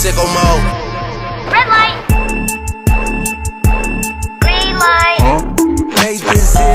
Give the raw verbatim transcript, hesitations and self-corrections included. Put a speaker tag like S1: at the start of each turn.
S1: sicko mode.
S2: Red light. Green light.
S1: Made this here.